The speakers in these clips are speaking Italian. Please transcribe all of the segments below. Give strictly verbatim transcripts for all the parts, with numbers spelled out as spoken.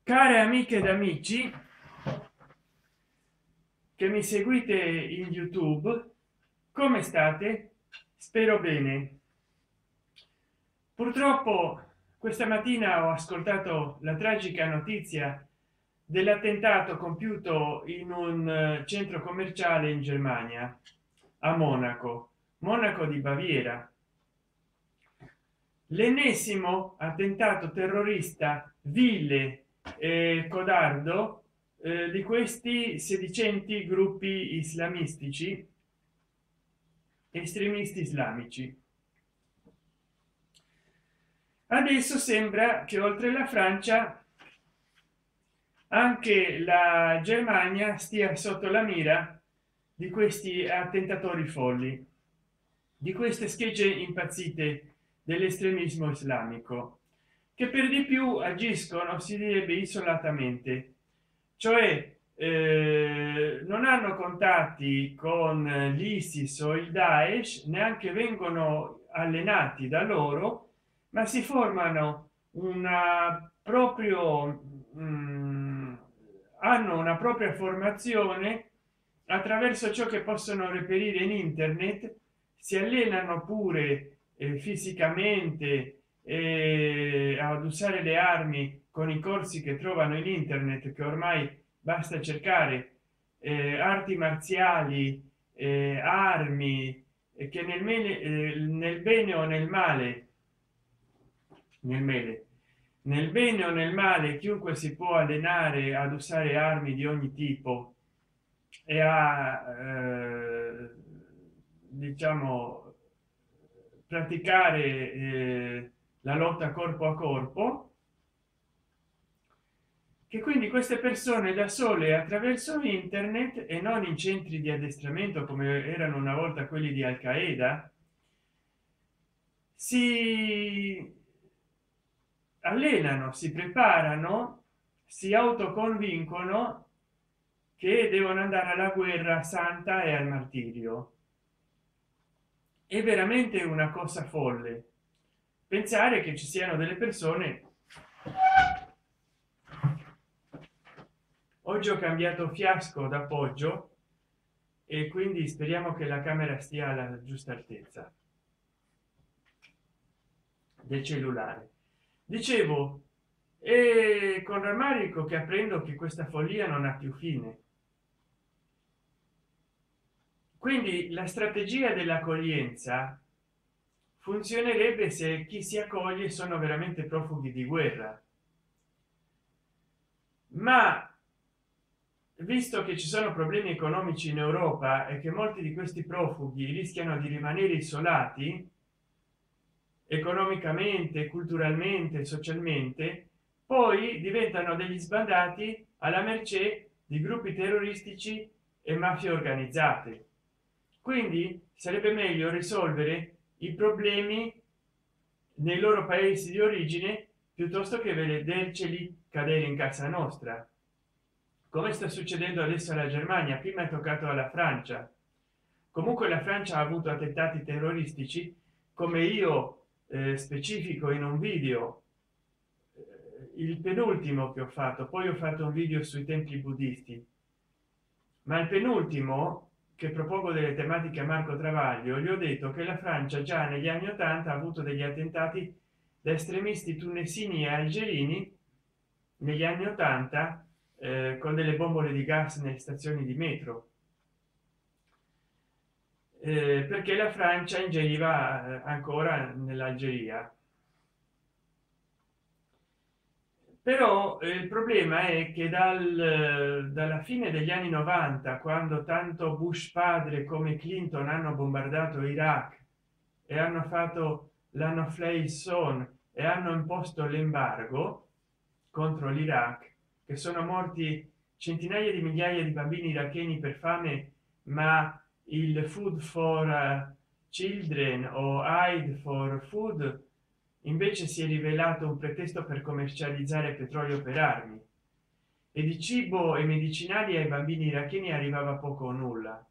Care amiche ed amici che mi seguite in YouTube, come state? Spero bene. Purtroppo questa mattina ho ascoltato la tragica notizia dell'attentato compiuto in un eh, centro commerciale in Germania, a Monaco, Monaco di Baviera. L'ennesimo attentato terrorista vile e codardo eh, di questi sedicenti gruppi islamistici, estremisti islamici. Adesso sembra che oltre la Francia anche la Germania stia sotto la mira di questi attentatori folli, di queste schegge impazzite dell'estremismo islamico, che per di più agiscono, si direbbe, isolatamente, cioè eh, non hanno contatti con l'isis o il Daesh, neanche vengono allenati da loro, ma si formano una proprio mh, hanno una propria formazione attraverso ciò che possono reperire in internet, si allenano pure eh, fisicamente eh, ad usare le armi con i corsi che trovano in internet, che ormai basta cercare eh, arti marziali, eh, armi, e che nel, mele, eh, nel bene o nel male nel mele nel bene o nel male chiunque si può allenare ad usare armi di ogni tipo e a eh, diciamo praticare eh, la lotta corpo a corpo, che quindi queste persone da sole attraverso internet e non in centri di addestramento come erano una volta quelli di Al Qaeda, si allenano, si preparano, si autoconvincono che devono andare alla guerra santa e al martirio. È veramente una cosa folle pensare che ci siano delle persone. Oggi ho cambiato fiasco d'appoggio e quindi speriamo che la camera stia alla giusta altezza del cellulare. Dicevo, e con rammarico che apprendo che questa follia non ha più fine. Quindi la strategia dell'accoglienza funzionerebbe se chi si accoglie sono veramente profughi di guerra, ma visto che ci sono problemi economici in Europa e che molti di questi profughi rischiano di rimanere isolati economicamente, culturalmente, socialmente, poi diventano degli sbandati alla mercé di gruppi terroristici e mafie organizzate. Quindi sarebbe meglio risolvere i problemi nei loro paesi di origine piuttosto che vederceli cadere in casa nostra, come sta succedendo adesso alla Germania. Prima è toccato alla Francia. Comunque la Francia ha avuto attentati terroristici, come io eh, specifico in un video, eh, il penultimo che ho fatto. Poi ho fatto un video sui templi buddisti, ma il penultimo, che propongo delle tematiche a Marco Travaglio, gli ho detto che la Francia già negli anni ottanta ha avuto degli attentati da estremisti tunesini e algerini negli anni ottanta, eh, con delle bombole di gas nelle stazioni di metro, eh, perché la Francia ingeriva eh, ancora nell'Algeria. Però eh, il problema è che dal, dalla fine degli anni novanta, quando tanto Bush padre come Clinton hanno bombardato Iraq e hanno fatto l'hanno fly zone e hanno imposto l'embargo contro l'Iraq, che sono morti centinaia di migliaia di bambini iracheni per fame, ma il food for uh, children o aid for food invece si è rivelato un pretesto per commercializzare petrolio per armi, e di cibo e medicinali ai bambini iracheni arrivava poco o nulla.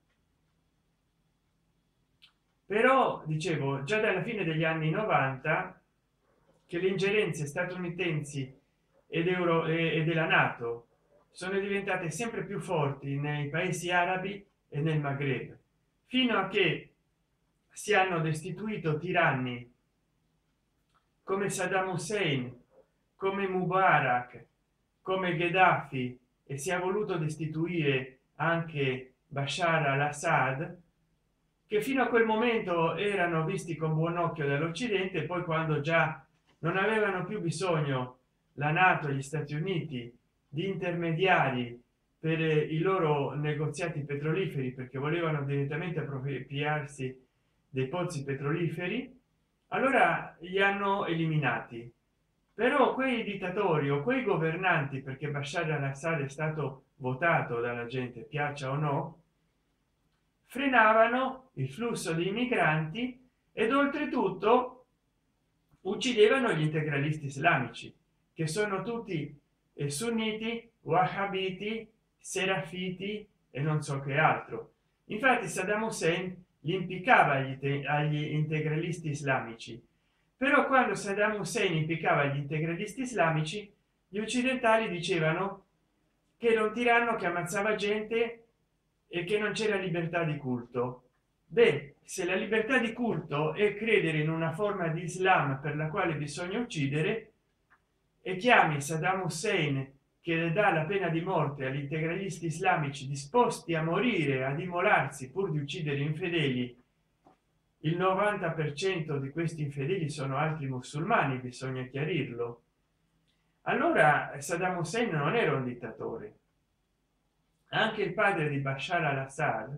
Però dicevo, già dalla fine degli anni novanta che le ingerenze statunitensi ed euro e, e della NATO sono diventate sempre più forti nei paesi arabi e nel Maghreb, fino a che si hanno destituito tiranni come Saddam Hussein, come Mubarak, come Gheddafi, e si è voluto destituire anche Bashar al-Assad, che fino a quel momento erano visti con buon occhio dall'Occidente. Poi, quando già non avevano più bisogno la NATO e gli Stati Uniti di intermediari per i loro negoziati petroliferi, perché volevano direttamente appropriarsi dei pozzi petroliferi, allora li hanno eliminati. Però quei dittatori o quei governanti, perché Bashar al-Assad è stato votato dalla gente, piaccia o no, frenavano il flusso di migranti ed oltretutto uccidevano gli integralisti islamici, che sono tutti eh, sunniti, wahhabiti, serafiti e non so che altro. Infatti Saddam Hussein li impiccava agli, agli integralisti islamici, però quando Saddam Hussein impiccava gli integralisti islamici, gli occidentali dicevano che era un tiranno che ammazzava gente e che non c'era libertà di culto. Beh, se la libertà di culto è credere in una forma di Islam per la quale bisogna uccidere, e chiami Saddam Hussein che dà la pena di morte agli integralisti islamici disposti a morire, ad immolarsi pur di uccidere infedeli, il novanta per cento di questi infedeli sono altri musulmani, bisogna chiarirlo, allora Saddam Hussein non era un dittatore. Anche il padre di Bashar al-Assad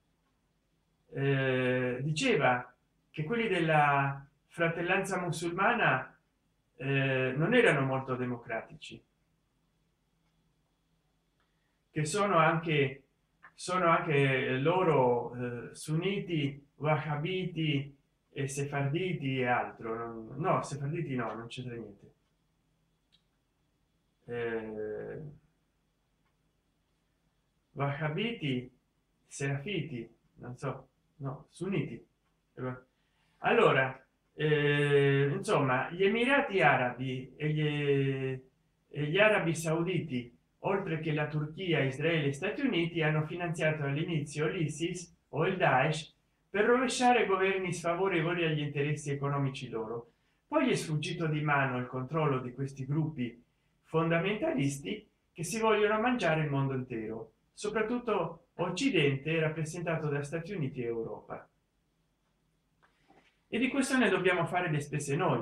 eh, diceva che quelli della fratellanza musulmana eh, non erano molto democratici, che sono anche sono anche loro eh, sunniti, wahhabiti e sefarditi e altro. Non, no, sefarditi no, non c'entra niente. eh, Wahhabiti, serafiti, non so, no, sunniti. Allora eh, insomma, gli Emirati Arabi e gli, e gli Arabi Sauditi, oltre che la Turchia, Israele e Stati Uniti, hanno finanziato all'inizio l'ISIS o il Daesh per rovesciare governi sfavorevoli agli interessi economici loro. Poi gli è sfuggito di mano il controllo di questi gruppi fondamentalisti che si vogliono mangiare il mondo intero, soprattutto Occidente, rappresentato da Stati Uniti e Europa. E di questo ne dobbiamo fare le spese noi.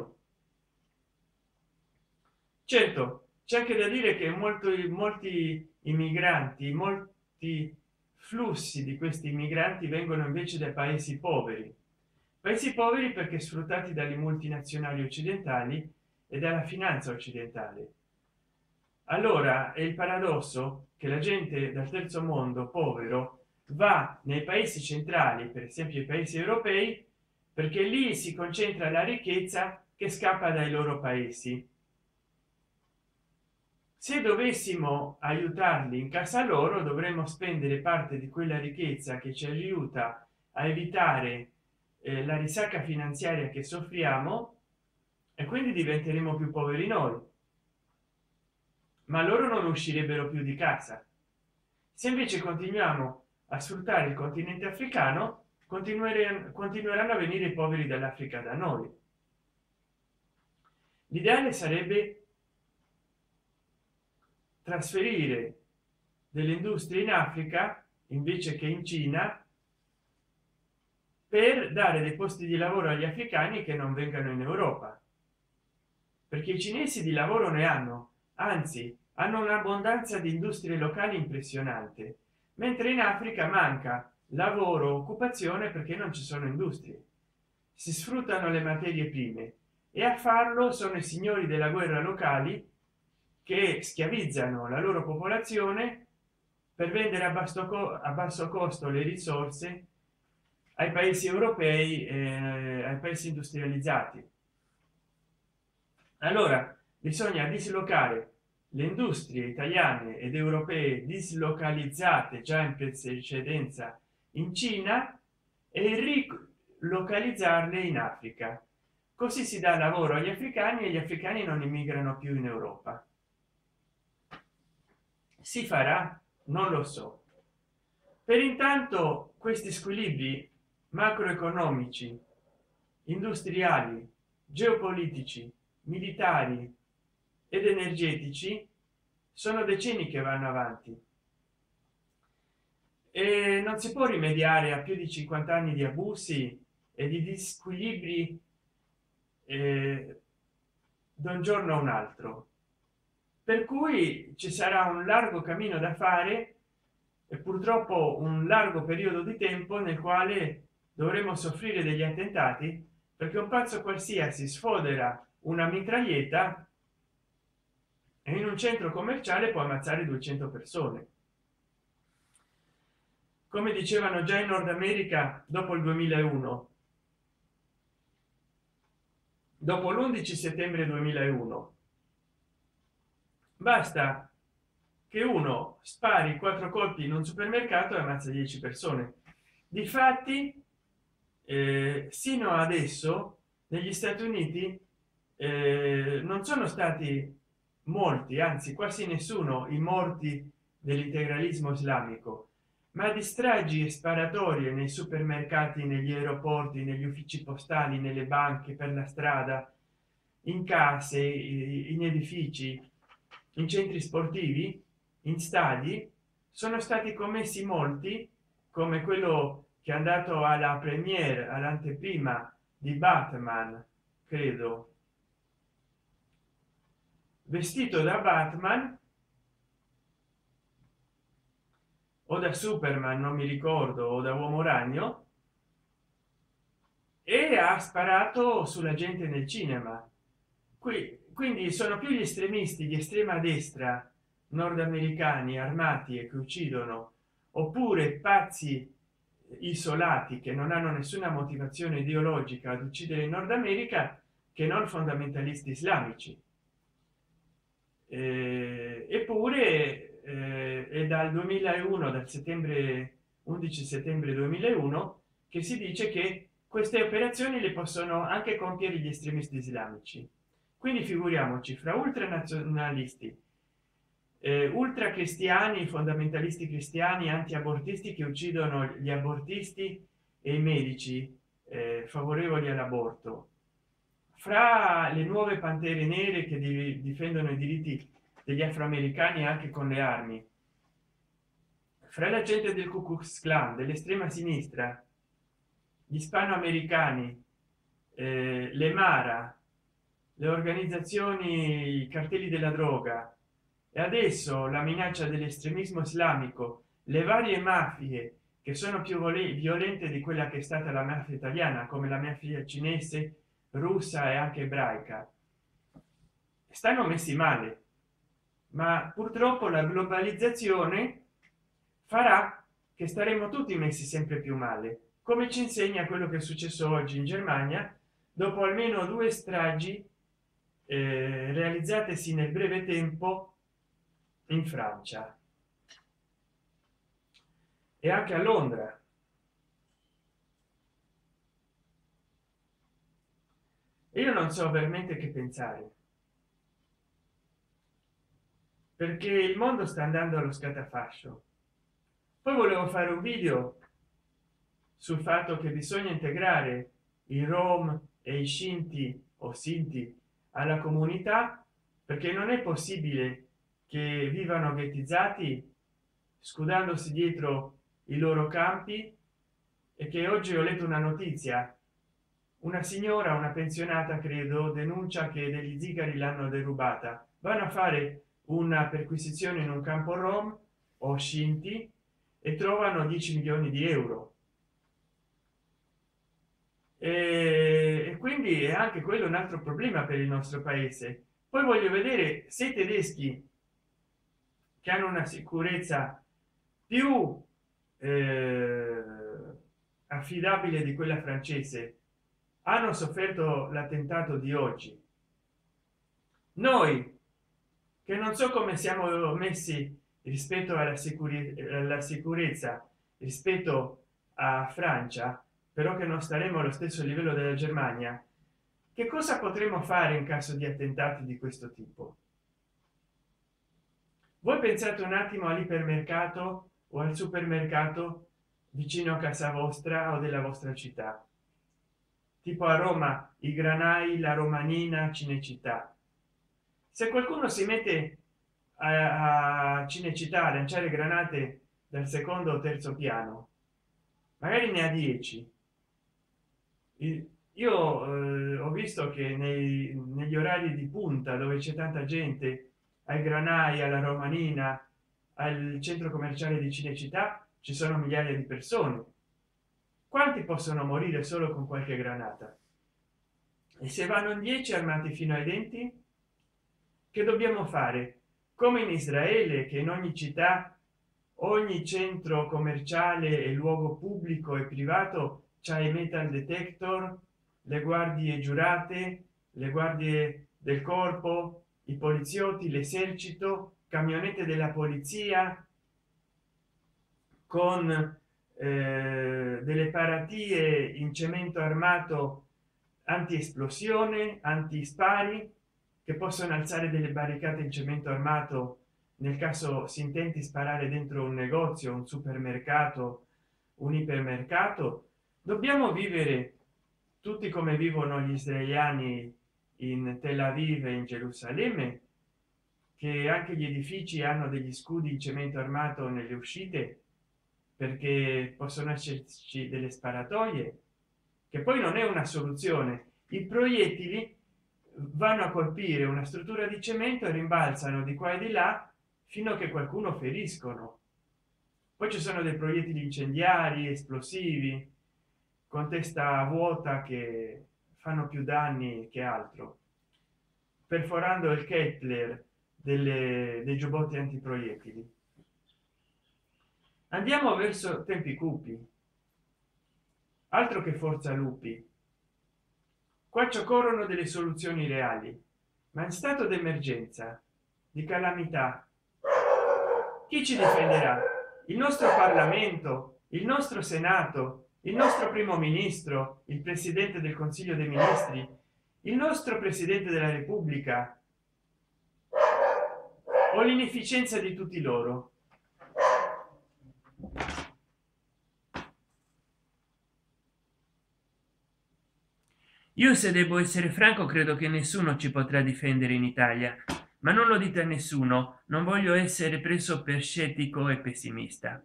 Certo, c'è anche da dire che molti molti immigranti, molti flussi di questi immigranti vengono invece dai paesi poveri, paesi poveri perché sfruttati dalle multinazionali occidentali e dalla finanza occidentale. Allora è il paradosso che la gente dal terzo mondo povero va nei paesi centrali, per esempio i paesi europei, perché lì si concentra la ricchezza che scappa dai loro paesi. Se dovessimo aiutarli in casa loro, dovremmo spendere parte di quella ricchezza che ci aiuta a evitare eh, la risacca finanziaria che soffriamo, e quindi diventeremo più poveri noi, ma loro non uscirebbero più di casa. Se invece continuiamo a sfruttare il continente africano, continueranno a venire i poveri dall'Africa da noi. L'ideale sarebbe trasferire delle industrie in Africa invece che in Cina, per dare dei posti di lavoro agli africani che non vengano in Europa, perché i cinesi di lavoro ne hanno, anzi hanno un'abbondanza di industrie locali impressionante, mentre in Africa manca lavoro, occupazione, perché non ci sono industrie, si sfruttano le materie prime, e a farlo sono i signori della guerra locali che schiavizzano la loro popolazione per vendere a basso, a basso costo le risorse ai paesi europei, eh, ai paesi industrializzati. Allora bisogna dislocare le industrie italiane ed europee dislocalizzate già in precedenza in Cina e rilocalizzarle in Africa, così si dà lavoro agli africani e gli africani non immigrano più in Europa. si farà? Non lo so. Per intanto questi squilibri macroeconomici, industriali, geopolitici, militari ed energetici sono decenni che vanno avanti e non si può rimediare a più di cinquanta anni di abusi e di disquilibri eh, da un giorno a un altro, per cui ci sarà un largo cammino da fare e purtroppo un largo periodo di tempo nel quale dovremo soffrire degli attentati, perché un pazzo qualsiasi sfodera una mitraglietta e in un centro commerciale può ammazzare duecento persone, come dicevano già in Nord America dopo il duemilauno, dopo l'undici settembre duemilauno. Basta che uno spari quattro colpi in un supermercato e ammazza dieci persone. Difatti eh, sino adesso negli Stati Uniti eh, non sono stati molti, anzi quasi nessuno, i morti dell'integralismo islamico, ma di stragi e sparatorie nei supermercati, negli aeroporti, negli uffici postali, nelle banche, per la strada, in case, in edifici, in centri sportivi, in stadi, sono stati commessi molti, come quello che è andato alla premiere, all'anteprima di Batman, credo, vestito da Batman o da Superman, non mi ricordo, o da Uomo Ragno, e ha sparato sulla gente nel cinema. Qui quindi sono più gli estremisti di estrema destra nordamericani armati e che uccidono, oppure pazzi isolati che non hanno nessuna motivazione ideologica ad uccidere in Nord America, che non fondamentalisti islamici. Eh, eppure eh, è dal duemilauno, dal settembre undici settembre duemilauno, che si dice che queste operazioni le possono anche compiere gli estremisti islamici. Quindi figuriamoci, fra ultranazionalisti, eh, ultra cristiani, fondamentalisti cristiani, anti-abortisti che uccidono gli abortisti e i medici eh, favorevoli all'aborto, fra le nuove pantere nere che di, difendono i diritti degli afroamericani anche con le armi, fra la gente del Ku Klux Klan, dell'estrema sinistra, gli ispanoamericani, eh, le Mara, le organizzazioni, i cartelli della droga, e adesso la minaccia dell'estremismo islamico, le varie mafie che sono più violente di quella che è stata la mafia italiana, come la mafia cinese, russa e anche ebraica, stanno messi male. Ma purtroppo la globalizzazione farà che staremo tutti messi sempre più male, come ci insegna quello che è successo oggi in Germania, dopo almeno due stragi eh, realizzatesi nel breve tempo in Francia e anche a Londra. E io non so veramente che pensare, perché il mondo sta andando allo scatafascio. Poi volevo fare un video sul fatto che bisogna integrare i rom e i scinti o sinti alla comunità, perché non è possibile che vivano ghettizzati scudandosi dietro i loro campi, e che oggi ho letto una notizia, una signora, una pensionata credo, denuncia che degli zingari l'hanno derubata. Vanno a fare una perquisizione in un campo rom o scinti e trovano dieci milioni di euro, e, e quindi è anche quello un altro problema per il nostro paese. Poi voglio vedere se i tedeschi, che hanno una sicurezza più eh, affidabile di quella francese, hanno sofferto l'attentato di oggi. Noi che non so come siamo messi rispetto alla sicurezza, alla sicurezza rispetto a Francia, però che non staremo allo stesso livello della Germania, che cosa potremo fare in caso di attentati di questo tipo? Voi pensate un attimo all'ipermercato o al supermercato vicino a casa vostra o della vostra città, tipo a Roma i granai, la romanina, Cinecittà. Se qualcuno si mette a, a Cinecittà a lanciare granate dal secondo o terzo piano, magari ne ha dieci. Io eh, ho visto che nei, negli orari di punta dove c'è tanta gente, ai granai, alla romanina, al centro commerciale di Cinecittà, ci sono migliaia di persone. Quanti possono morire solo con qualche granata? E se vanno in dieci armati fino ai denti, che dobbiamo fare? Come in Israele, che in ogni città, ogni centro commerciale e luogo pubblico e privato c'ha i metal detector, le guardie giurate, le guardie del corpo, i poliziotti, l'esercito, camionette della polizia con eh, delle paratie in cemento armato anti-esplosione, anti-spari, che possono alzare delle barricate in cemento armato nel caso si intenti sparare dentro un negozio, un supermercato, un ipermercato. Dobbiamo vivere tutti come vivono gli israeliani in Tel Aviv e in Gerusalemme, che anche gli edifici hanno degli scudi in cemento armato nelle uscite perché possono esserci delle sparatoie, che poi non è una soluzione. I proiettili vanno a colpire una struttura di cemento e rimbalzano di qua e di là fino a che qualcuno feriscono. Poi ci sono dei proiettili incendiari, esplosivi, con testa vuota, che fanno più danni che altro, perforando il Kepler delle, dei giubbotti antiproiettili. Andiamo verso tempi cupi, altro che forza lupi. Qua ci occorrono delle soluzioni reali, ma in stato d'emergenza, di calamità, chi ci difenderà? Il nostro Parlamento, il nostro Senato, il nostro primo ministro, il presidente del Consiglio dei Ministri, il nostro presidente della Repubblica, o l'inefficienza di tutti loro? Io, se devo essere franco, credo che nessuno ci potrà difendere in Italia, ma non lo dite a nessuno, non voglio essere preso per scettico e pessimista.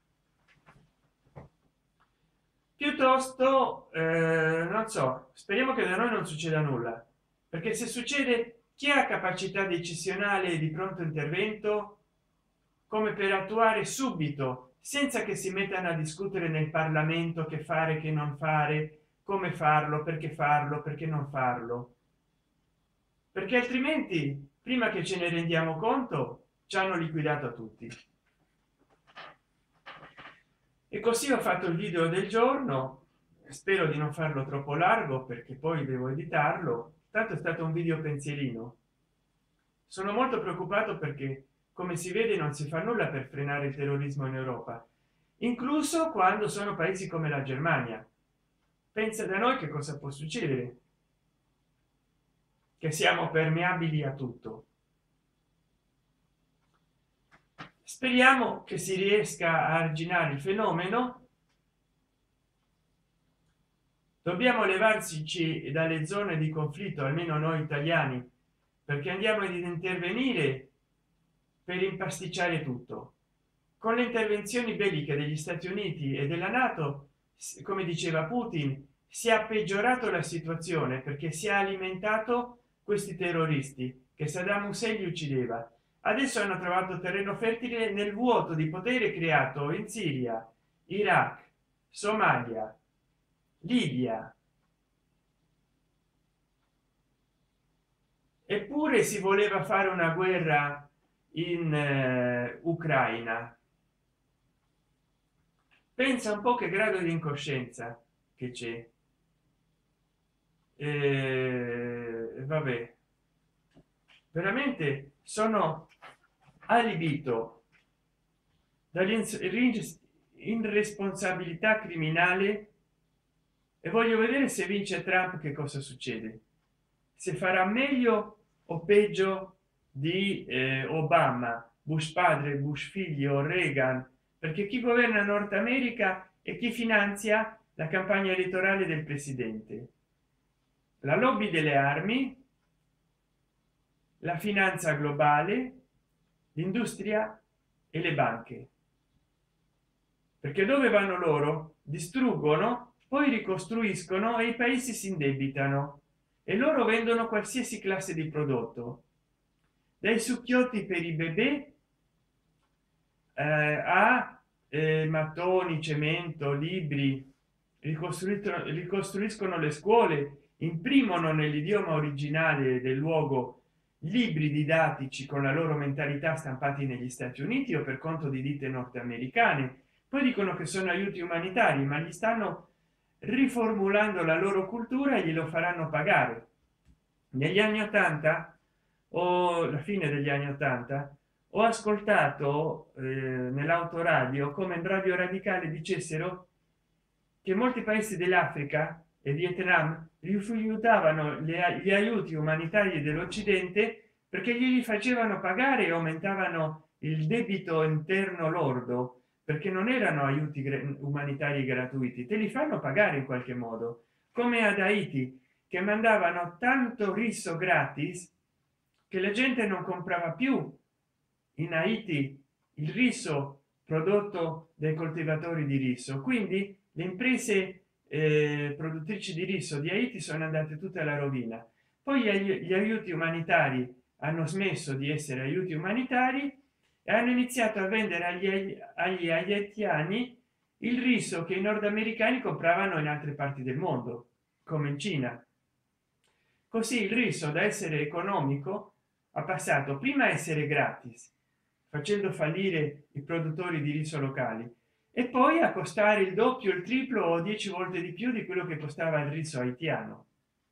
Piuttosto eh, non so, speriamo che da noi non succeda nulla, perché se succede, chi ha capacità decisionale di pronto intervento come per attuare subito, senza che si mettano a discutere nel Parlamento che fare, che non fare, come farlo, perché farlo, perché non farlo? Perché altrimenti, prima che ce ne rendiamo conto, ci hanno liquidato tutti. E così ho fatto il video del giorno, spero di non farlo troppo largo perché poi devo editarlo. Tanto è stato un video pensierino. Sono molto preoccupato perché, come si vede, non si fa nulla per frenare il terrorismo in Europa, incluso quando sono paesi come la Germania. Pensa da noi che cosa può succedere, che siamo permeabili a tutto. Speriamo che si riesca a arginare il fenomeno. Dobbiamo levarci dalle zone di conflitto, almeno noi italiani, perché andiamo ad intervenire per impasticciare tutto. Con le intervenzioni belliche degli Stati Uniti e della NATO, come diceva Putin, si è peggiorato la situazione perché si è alimentato questi terroristi che Saddam Hussein li uccideva. Adesso hanno trovato terreno fertile nel vuoto di potere creato in Siria, Iraq, Somalia, Libia. Eppure si voleva fare una guerra in eh, Ucraina. Pensa un po' che grado di incoscienza che c'è. Eh, vabbè, veramente sono allibito dall'irresponsabilità criminale e voglio vedere se vince Trump che cosa succede, se farà meglio o peggio di eh, Obama, Bush padre, Bush figlio, Reagan, perché chi governa Nord America e chi finanzia la campagna elettorale del presidente? La lobby delle armi, la finanza globale, l'industria e le banche. Perché dove vanno loro? Distruggono, poi ricostruiscono e i paesi si indebitano e loro vendono qualsiasi classe di prodotto, dai succhiotti per i bebè eh, a eh, mattoni, cemento, libri, ricostruito, ricostruiscono le scuole, imprimono nell'idioma originale del luogo libri didattici con la loro mentalità stampati negli Stati Uniti o per conto di ditte nordamericane, poi dicono che sono aiuti umanitari, ma gli stanno riformulando la loro cultura e glielo faranno pagare. Negli anni ottanta o la fine degli anni ottanta ho ascoltato eh, nell'autoradio come in Radio Radicale dicessero che molti paesi dell'Africa e Vietnam rifiutavano gli aiuti umanitari dell'Occidente perché gli facevano pagare e aumentavano il debito interno lordo, perché non erano aiuti umanitari gratuiti, te li fanno pagare in qualche modo, come ad Haiti, che mandavano tanto riso gratis che la gente non comprava più in Haiti il riso prodotto dai coltivatori di riso. Quindi le imprese eh, produttrici di riso di Haiti sono andate tutte alla rovina. Poi gli, gli aiuti umanitari hanno smesso di essere aiuti umanitari e hanno iniziato a vendere agli, agli haitiani il riso che i nordamericani compravano in altre parti del mondo, come in Cina. Così il riso, da essere economico, ha passato prima a essere gratis, facendo fallire i produttori di riso locali, e poi a costare il doppio, il triplo o dieci volte di più di quello che costava il riso haitiano.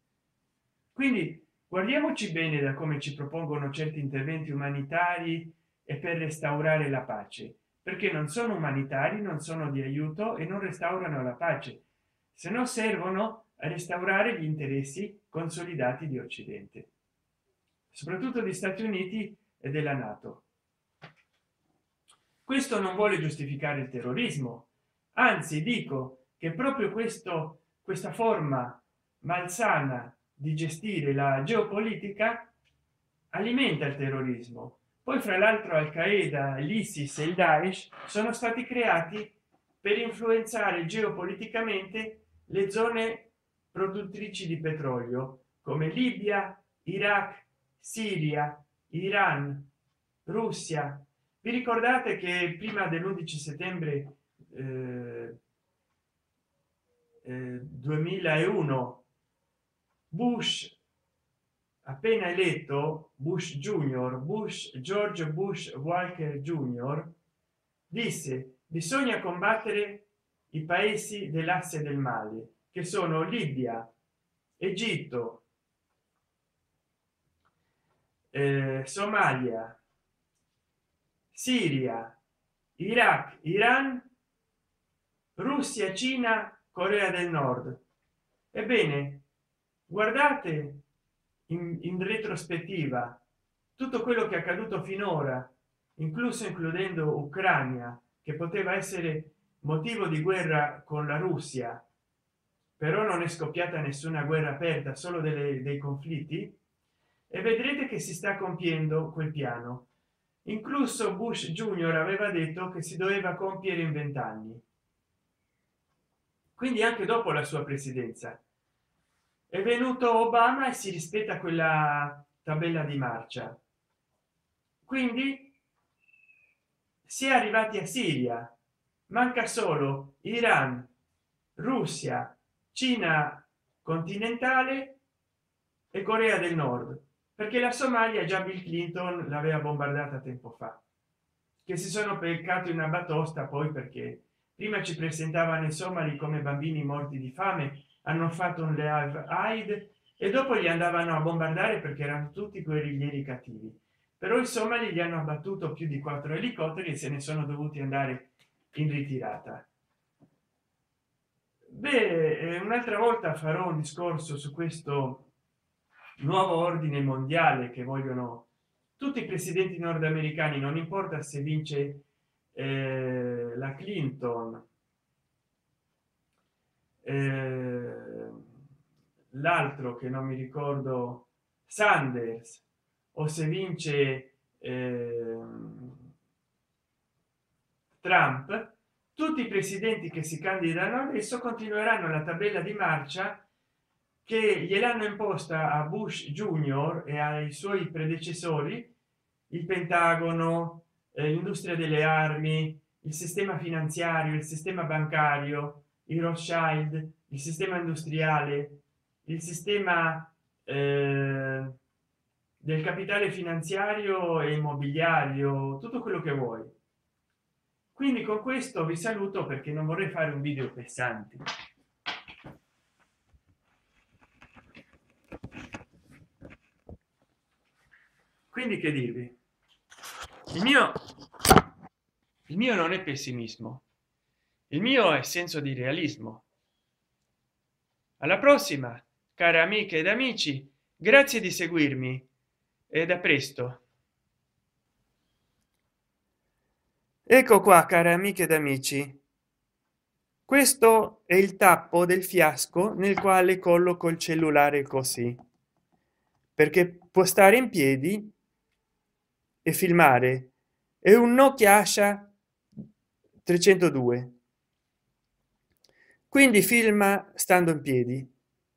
Quindi guardiamoci bene da come ci propongono certi interventi umanitari e per restaurare la pace, perché non sono umanitari, non sono di aiuto e non restaurano la pace, se no servono a restaurare gli interessi consolidati di Occidente, soprattutto di Stati Uniti e della NATO. Questo non vuole giustificare il terrorismo, anzi dico che proprio questo questa forma malsana di gestire la geopolitica alimenta il terrorismo. Poi fra l'altro Al Qaeda, l'Isis e il Daesh sono stati creati per influenzare geopoliticamente le zone produttrici di petrolio come Libia, Iraq, Siria, Iran, Russia. Vi ricordate che prima dell'undici settembre eh, eh, duemilauno Bush, appena eletto, Bush junior, Bush George Bush Walker junior, disse: bisogna combattere i paesi dell'asse del male, che sono Libia, Egitto, eh, Somalia, Siria, Iraq, Iran, Russia, Cina, Corea del Nord. Ebbene, guardate in, in retrospettiva tutto quello che è accaduto finora, incluso includendo Ucraina, che poteva essere motivo di guerra con la Russia, però non è scoppiata nessuna guerra aperta, solo delle, dei conflitti, e vedrete che si sta compiendo quel piano. Incluso Bush junior aveva detto che si doveva compiere in vent'anni, quindi anche dopo la sua presidenza. È venuto Obama e si rispetta quella tabella di marcia, quindi si è arrivati a Siria, manca solo Iran, Russia, Cina continentale e Corea del Nord, perché la Somalia già Bill Clinton l'aveva bombardata tempo fa, che si sono peccati una batosta poi, perché prima ci presentavano i somali come bambini morti di fame, hanno fatto un live aid e dopo li andavano a bombardare perché erano tutti guerriglieri cattivi. Però i somali gli hanno abbattuto più di quattro elicotteri e se ne sono dovuti andare in ritirata. Beh, un'altra volta farò un discorso su questo nuovo ordine mondiale che vogliono tutti i presidenti nordamericani, non importa se vince eh, la Clinton, eh, l'altro che non mi ricordo, Sanders, o se vince eh, Trump, tutti i presidenti che si candidano adesso continueranno la tabella di marcia che gliel'hanno imposta a Bush Junior e ai suoi predecessori, il Pentagono, eh, l'industria delle armi, il sistema finanziario, il sistema bancario, i Rothschild, il sistema industriale, il sistema eh, del capitale finanziario e immobiliario, tutto quello che vuoi. Quindi con questo vi saluto perché non vorrei fare un video pesante. Quindi che dirvi, il mio il mio non è pessimismo, il mio è senso di realismo. Alla prossima, care amiche ed amici, grazie di seguirmi e da presto. Ecco qua, care amiche ed amici, questo è il tappo del fiasco nel quale colloco il cellulare così, perché può stare in piedi e filmare. È un Nokia Asha trecentodue, quindi filma stando in piedi,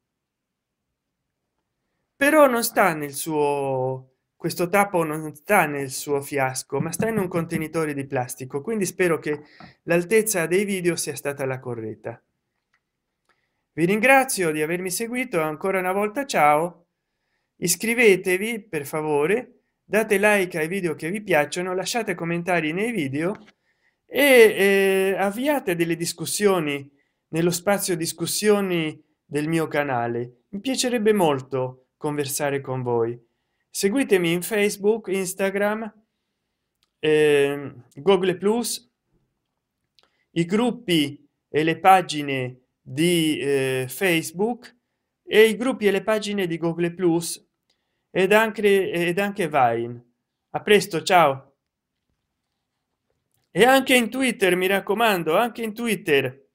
però non sta nel suo, questo tappo non sta nel suo fiasco, ma sta in un contenitore di plastico, quindi spero che l'altezza dei video sia stata la corretta. Vi ringrazio di avermi seguito ancora una volta. Ciao, iscrivetevi per favore, date like ai video che vi piacciono, lasciate commentari nei video e eh, avviate delle discussioni nello spazio discussioni del mio canale. Mi piacerebbe molto conversare con voi. Seguitemi in Facebook, Instagram, eh, Google Plus, i gruppi e le pagine di eh, Facebook e i gruppi e le pagine di Google Plus ed anche ed anche Vine. A presto, ciao. E anche in Twitter, mi raccomando, anche in Twitter.